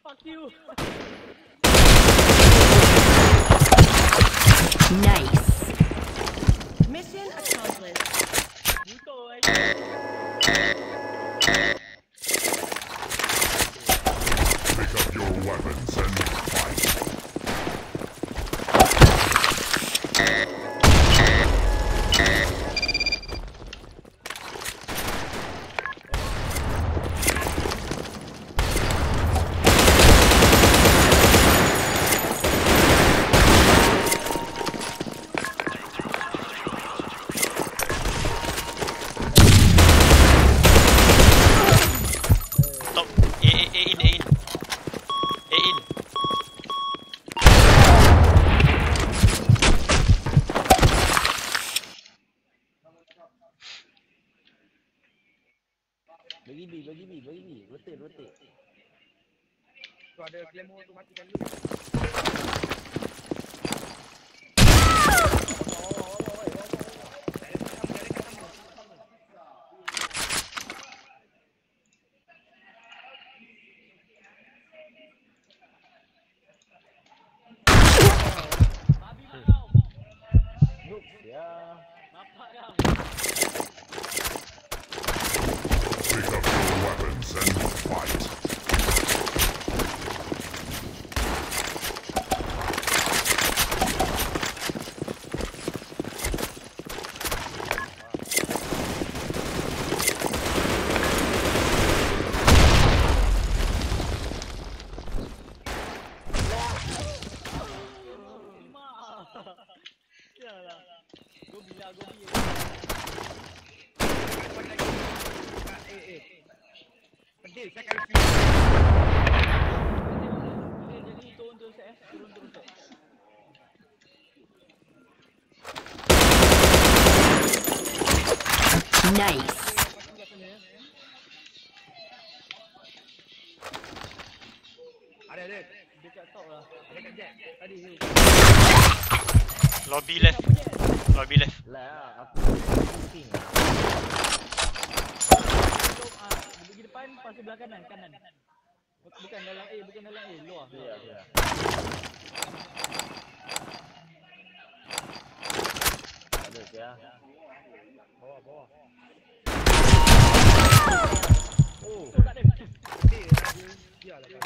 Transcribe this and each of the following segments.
Fuck you. Nice. Mission accomplished. Buto eh. Pick up your weapons and fight. Top. A in. A in. Bagi B. Rotate. Tu ada claymore tu matikan dulu. Noob ya. Bapak dah. Pick up your weapons and fight. Yalah. Gobi lah. Pedih saya kali sini. Jadi turun set. Turun set. Nice. Ada. Dekat top lah. Ada kat jet. Tadi tu. Lobby left. Lah, aku pusing. Pergi depan, pas sebelah kanan. Bukan dalam A, luar. Ya. Ada ya. Bawah. Oh, Tak ada. Pedih dia. Biarlah. Pick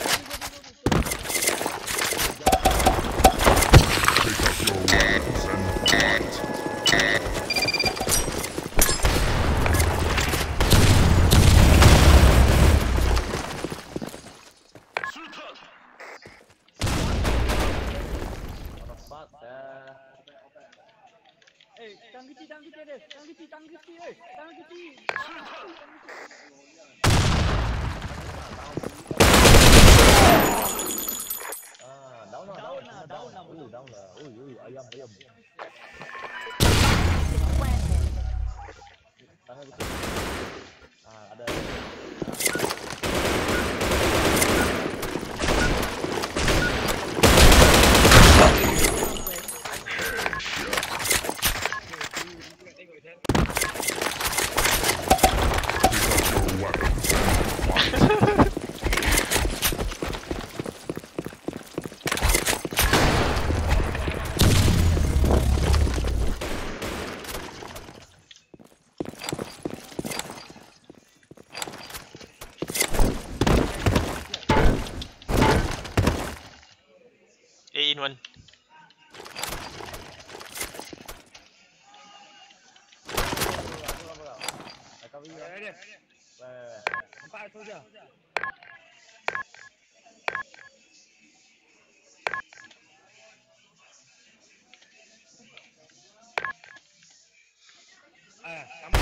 up your weapons and fight. rapat ya. Tang kecil ada. Tang kecil. Down lah. Down lah. Ui, ayam. Tangan kecil. Ada. Your weapons and fight. A in 1. Ada. Empat tu je. Kamu.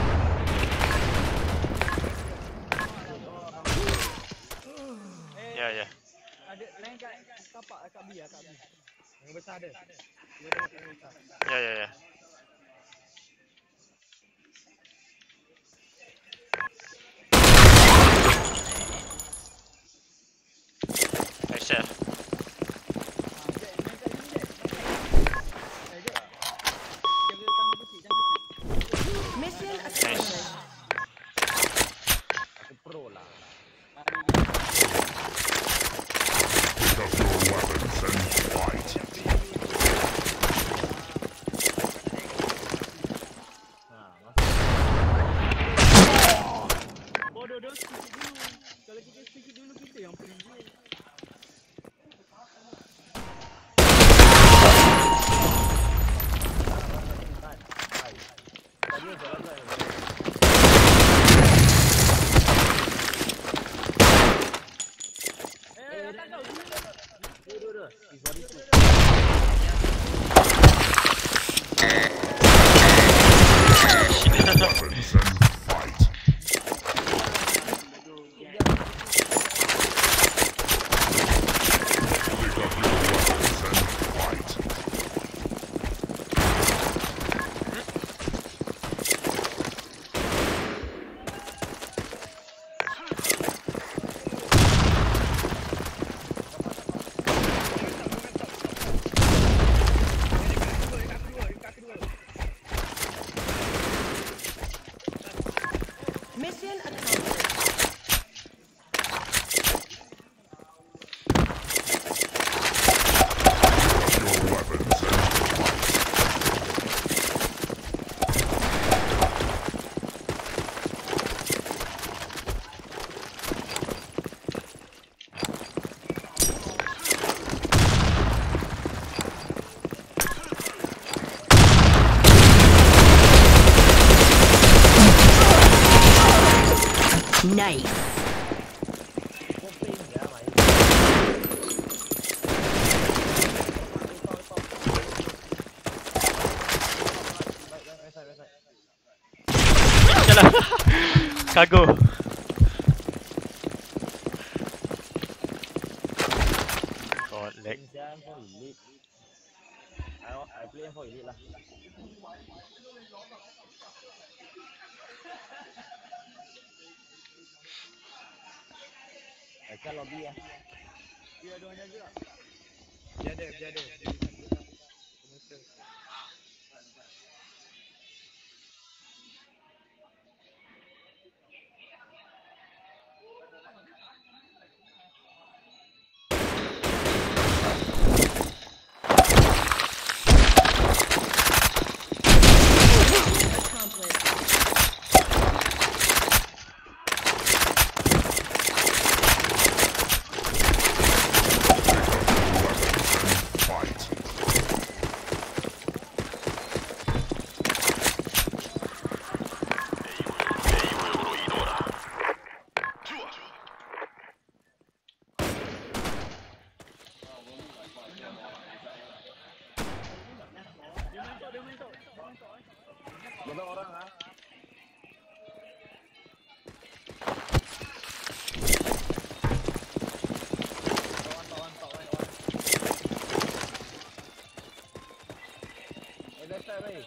Ya. Ada lain kat kapak kat B. Yang besar ada. Dia tengok yang besar. Ya. Nice shot. Mission Nice. accomplished. 1 pro lah. Nice. Kau pain je main. Yalah. Kago. God lag. Sian for elite. I play for elite lah. Kan lobby ya. Dia ada orang jaga. Dia ada. Promoter. Accomplished. Fight. Dia mentok. Berapa orang ah? Tawan. Left side weh.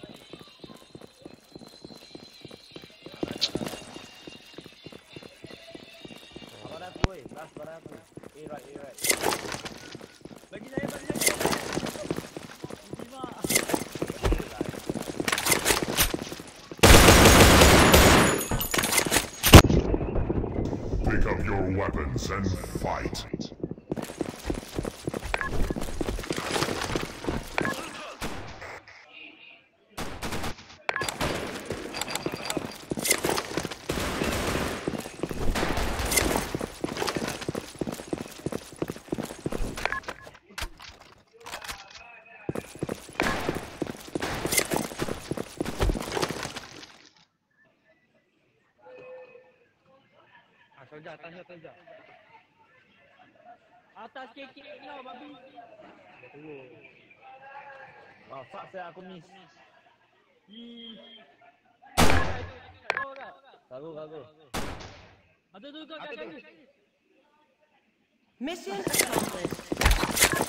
Barat aku weh, last barat aku. Right. Bagi saya. Jiwa. Pick up your weapons and fight. Soldier, atas. Atas KK kau babi. Dia turun. Oh fuck saya aku miss. Kau tak? Gagu. Ada tu kau kat kaki. Mission accomplished.